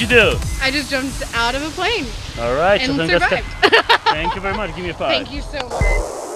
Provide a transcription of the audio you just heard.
you do? I just jumped out of a plane All right, and so survived. thank you very much. Give me a 5. Thank you so much.